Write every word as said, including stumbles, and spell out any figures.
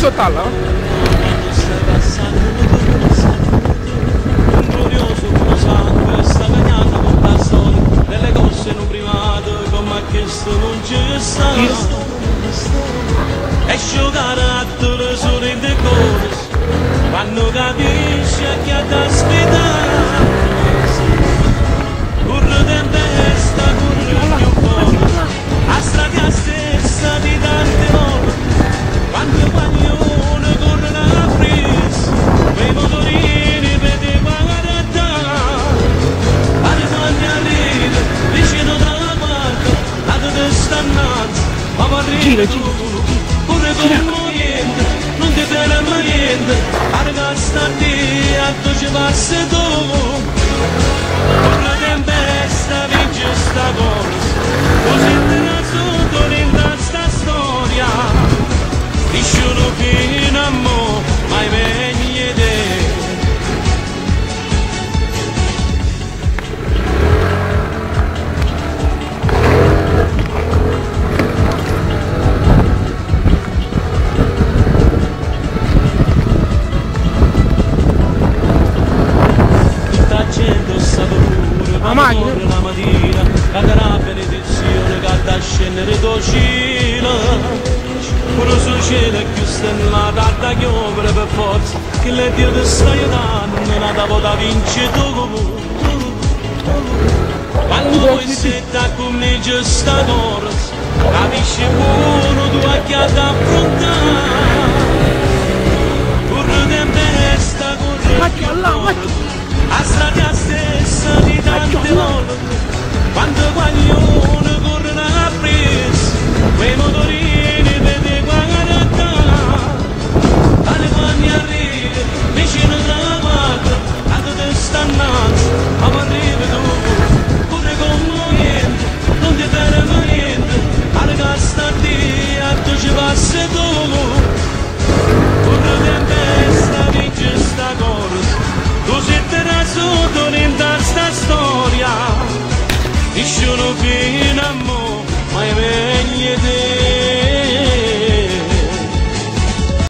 sott'alla? Stai passando un glorioso come sangue, sta cagnata con la storia delle cose in un privato come questo non ci sta. E sciò carattere solo in decore quando capisci che ha da aspettare. Corre tempesta, corre più forte, a strada stessa di tante volte. Quando il baglione corre la presa, quei motorini vedeva garantà. Arrivati a ride, vicino dalla parte, la testa innanzi, ma parli tu, corre come niente, non ti ferma niente, arriva a stare a tu ci passi tu. Con la tempesta vince sta corsa, così te la sotto in sta storia. Nisciuno fino a mo', mai meglio te. Tutta gente sta pure, la macchina, la mattina, cadrà benedizione, che da scendere do cielo. Pure succede più stellata da chiovere per forza, che le Dio ti sta aiutando, non da poter vincere tu. Quando poi siete a cominciare sta corsa, capisci buono tu a chi ha da affrontare. Corre tempesta, corre più forte, a strada stessa di tante volte.